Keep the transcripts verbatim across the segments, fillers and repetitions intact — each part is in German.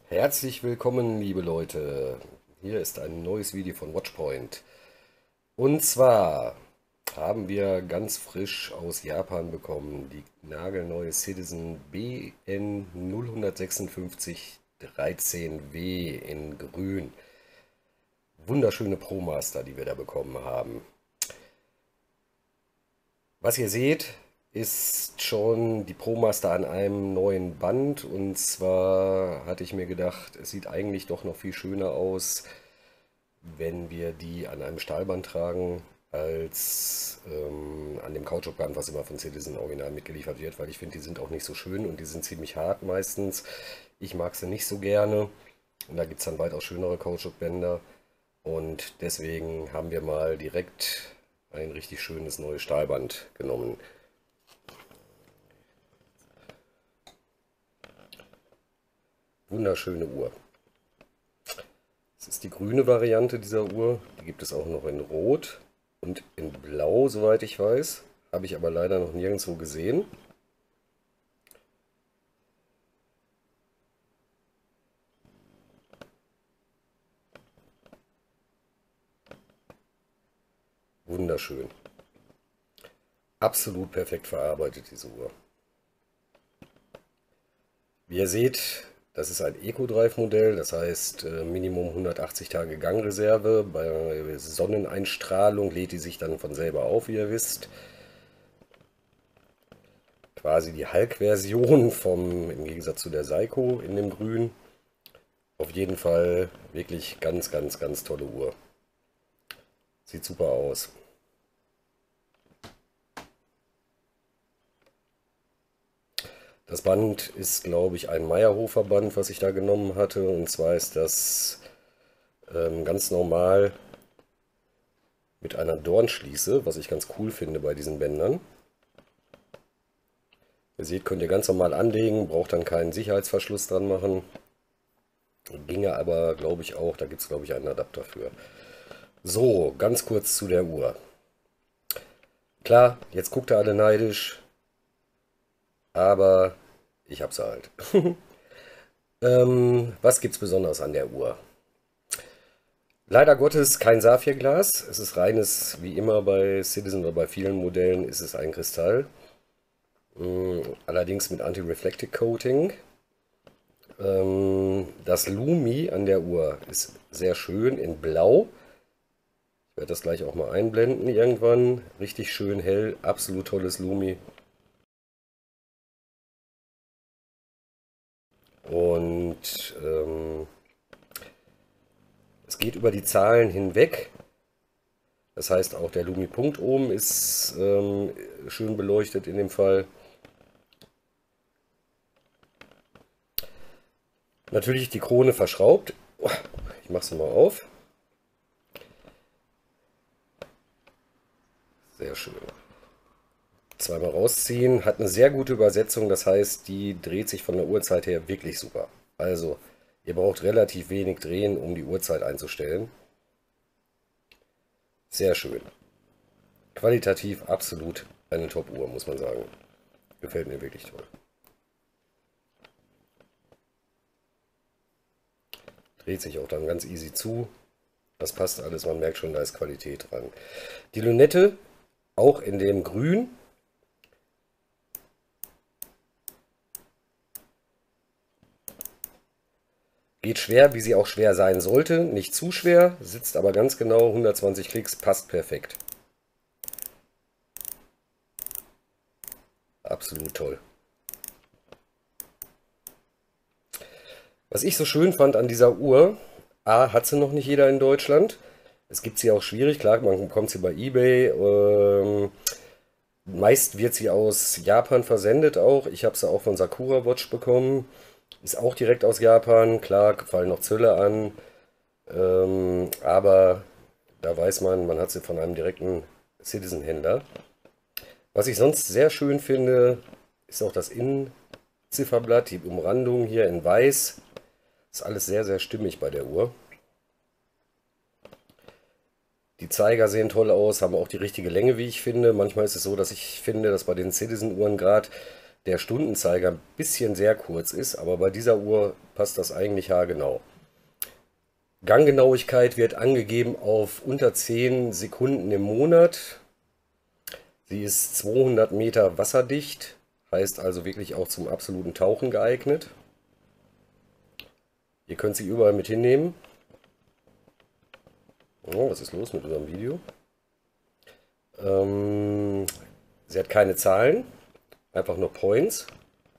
Herzlich willkommen, liebe Leute. Hier ist ein neues Video von Watchpoint. Und zwar haben wir ganz frisch aus Japan bekommen die nagelneue Citizen B N null sechs fünf dreizehn W in grün. Wunderschöne ProMaster, die wir da bekommen haben. Was ihr seht, ist schon die ProMaster an einem neuen Band. Und zwar hatte ich mir gedacht, es sieht eigentlich doch noch viel schöner aus, wenn wir die an einem Stahlband tragen, als ähm, an dem Kautschukband, was immer von Citizen Original mitgeliefert wird, weil ich finde, die sind auch nicht so schön und die sind ziemlich hart meistens. Ich mag sie nicht so gerne und da gibt es dann weitaus schönere Kautschukbänder und deswegen haben wir mal direkt ein richtig schönes neues Stahlband genommen. Wunderschöne Uhr. Das ist die grüne Variante dieser Uhr. Die gibt es auch noch in Rot und in Blau, soweit ich weiß. Habe ich aber leider noch nirgendwo gesehen. Wunderschön. Absolut perfekt verarbeitet, diese Uhr. Wie ihr seht, das ist ein Eco-Drive-Modell, das heißt äh, Minimum hundertachtzig Tage Gangreserve. Bei Sonneneinstrahlung lädt die sich dann von selber auf, wie ihr wisst. Quasi die Hulk-Version vom, im Gegensatz zu der Seiko in dem Grün. Auf jeden Fall wirklich ganz, ganz, ganz tolle Uhr. Sieht super aus. Das Band ist, glaube ich, ein Meyerhofer Band, was ich da genommen hatte. Und zwar ist das ähm, ganz normal mit einer Dornschließe, was ich ganz cool finde bei diesen Bändern. Ihr seht, könnt ihr ganz normal anlegen, braucht dann keinen Sicherheitsverschluss dran machen. Ginge aber, glaube ich, auch, da gibt es, glaube ich, einen Adapter für. So, ganz kurz zu der Uhr. Klar, jetzt guckt ihr alle neidisch, aber ich habe sie halt. ähm, was gibt es Besonderes an der Uhr? Leider Gottes kein Saphirglas. Es ist reines, wie immer bei Citizen oder bei vielen Modellen, ist es ein Kristall. Ähm, allerdings mit Anti-Reflective Coating. Ähm, das Lumi an der Uhr ist sehr schön in Blau. Ich werde das gleich auch mal einblenden irgendwann. Richtig schön hell, absolut tolles Lumi. Und ähm, es geht über die Zahlen hinweg. Das heißt, auch der Lumi-Punkt oben ist ähm, schön beleuchtet in dem Fall. Natürlich die Krone verschraubt. Ich mache es mal auf. Sehr schön. Zweimal rausziehen. Hat eine sehr gute Übersetzung. Das heißt, die dreht sich von der Uhrzeit her wirklich super. Also, ihr braucht relativ wenig drehen, um die Uhrzeit einzustellen. Sehr schön. Qualitativ absolut eine Top-Uhr, muss man sagen. Gefällt mir wirklich toll. Dreht sich auch dann ganz easy zu. Das passt alles, man merkt schon, da ist Qualität dran. Die Lünette, auch in dem Grün. Geht schwer, wie sie auch schwer sein sollte. Nicht zu schwer, sitzt aber ganz genau. hundertzwanzig Klicks, passt perfekt. Absolut toll. Was ich so schön fand an dieser Uhr, A, hat sie noch nicht jeder in Deutschland. Es gibt sie auch schwierig, klar, man bekommt sie bei eBay. Ähm, meist wird sie aus Japan versendet auch. Ich habe sie auch von Sakura Watch bekommen. Ist auch direkt aus Japan. Klar, fallen noch Zölle an. Ähm, aber da weiß man, man hat sie von einem direkten Citizen-Händler. Was ich sonst sehr schön finde, ist auch das Innenzifferblatt, die Umrandung hier in weiß. Ist alles sehr, sehr stimmig bei der Uhr. Die Zeiger sehen toll aus, haben auch die richtige Länge, wie ich finde. Manchmal ist es so, dass ich finde, dass bei den Citizen-Uhren gerade der Stundenzeiger ein bisschen sehr kurz ist, aber bei dieser Uhr passt das eigentlich haargenau. Ganggenauigkeit wird angegeben auf unter zehn Sekunden im Monat. Sie ist zweihundert Meter wasserdicht, heißt also wirklich auch zum absoluten Tauchen geeignet. Ihr könnt sie überall mit hinnehmen. Oh, was ist los mit unserem Video? Ähm, sie hat keine Zahlen, einfach nur Points.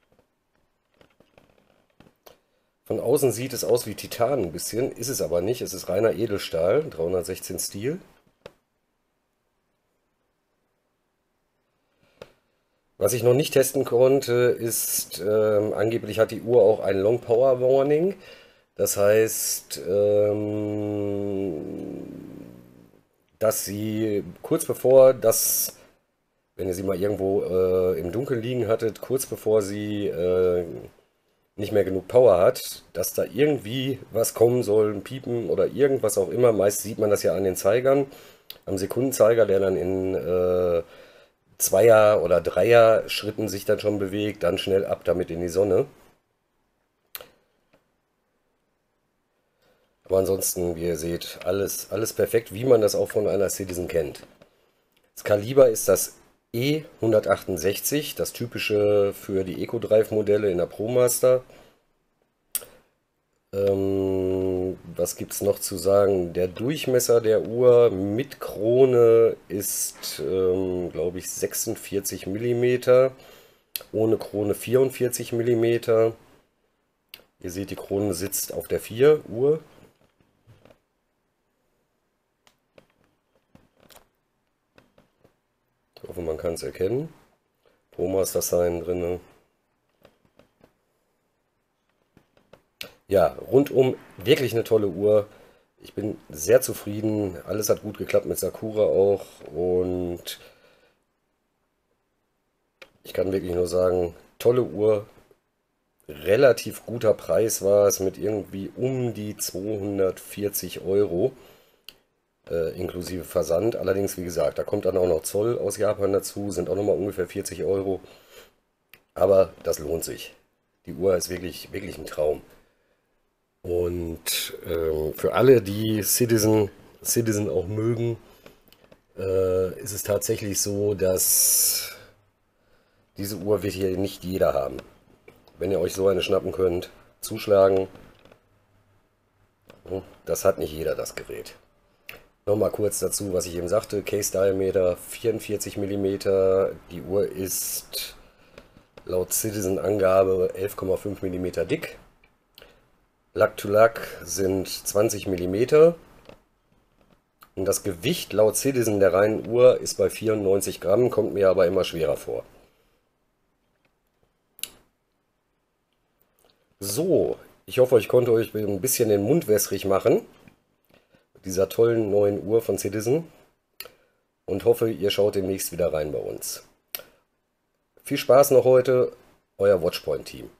Von außen sieht es aus wie Titan ein bisschen, ist es aber nicht. Es ist reiner Edelstahl, dreihundertsechzehn Stil. Was ich noch nicht testen konnte, ist, ähm, angeblich hat die Uhr auch ein Long Power Warning. Das heißt, ähm, dass sie kurz bevor das, wenn ihr sie mal irgendwo äh, im Dunkeln liegen hattet, kurz bevor sie äh, nicht mehr genug Power hat, dass da irgendwie was kommen soll, ein Piepen oder irgendwas auch immer. Meist sieht man das ja an den Zeigern, am Sekundenzeiger, der dann in äh, Zweier- oder Dreier-Schritten sich dann schon bewegt, dann schnell ab damit in die Sonne. Aber ansonsten, wie ihr seht, alles, alles perfekt, wie man das auch von einer Citizen kennt. Das Kaliber ist das E hundertachtundsechzig, das typische für die Eco-Drive-Modelle in der ProMaster. Ähm, was gibt es noch zu sagen? Der Durchmesser der Uhr mit Krone ist, ähm, glaube ich, sechsundvierzig Millimeter, ohne Krone vierundvierzig Millimeter. Ihr seht, die Krone sitzt auf der vier Uhr. Ich hoffe, man kann es erkennen. ProMaster Sign drin. Ja, rundum wirklich eine tolle Uhr. Ich bin sehr zufrieden. Alles hat gut geklappt mit Sakura auch. Und ich kann wirklich nur sagen, tolle Uhr. Relativ guter Preis war es mit irgendwie um die zweihundertvierzig Euro. Äh, inklusive Versand. Allerdings, wie gesagt, da kommt dann auch noch Zoll aus Japan dazu. Sind auch nochmal ungefähr vierzig Euro. Aber das lohnt sich. Die Uhr ist wirklich, wirklich ein Traum. Und ähm, für alle, die Citizen, Citizen auch mögen, äh, ist es tatsächlich so, dass diese Uhr wird hier nicht jeder haben. Wenn ihr euch so eine schnappen könnt, zuschlagen. Das hat nicht jeder, das Gerät. Nochmal kurz dazu, was ich eben sagte. Case Diameter vierundvierzig Millimeter. Die Uhr ist laut Citizen-Angabe elf Komma fünf Millimeter dick. Lack to Lack sind zwanzig Millimeter. Und das Gewicht laut Citizen der reinen Uhr ist bei vierundneunzig Gramm, kommt mir aber immer schwerer vor. So, ich hoffe, ich konnte euch ein bisschen den Mund wässrig machen mit dieser tollen neuen Uhr von Citizen und hoffe, ihr schaut demnächst wieder rein bei uns. Viel Spaß noch heute, euer Watchpoint-Team.